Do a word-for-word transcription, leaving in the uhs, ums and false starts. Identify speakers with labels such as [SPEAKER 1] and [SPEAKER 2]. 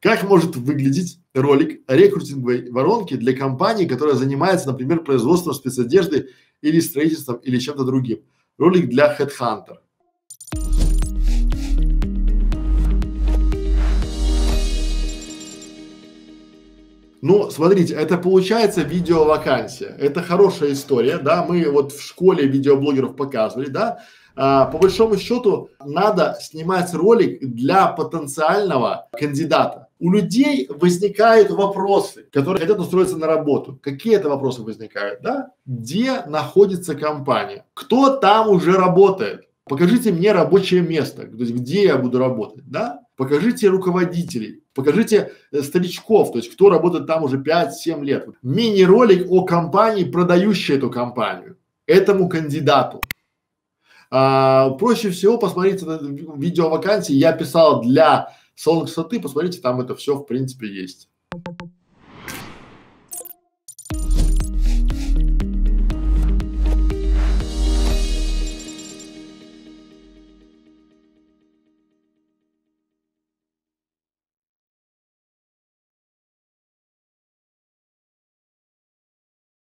[SPEAKER 1] Как может выглядеть ролик рекрутинговой воронки для компании, которая занимается, например, производством спецодежды или строительством или чем-то другим? Ролик для HeadHunter. Ну, смотрите, это получается видеовакансия. Это хорошая история, да, мы вот в школе видеоблогеров показывали, да. А, по большому счету надо снимать ролик для потенциального кандидата. У людей возникают вопросы, которые хотят устроиться на работу. Какие это вопросы возникают, да? Где находится компания? Кто там уже работает? Покажите мне рабочее место, то есть где я буду работать, да? Покажите руководителей, покажите э, старичков, то есть кто работает там уже пять-семь лет. Мини-ролик о компании, продающей эту компанию, этому кандидату. А, проще всего посмотреть это видео вакансии, я писал для салона красоты, посмотрите, там это все в принципе есть.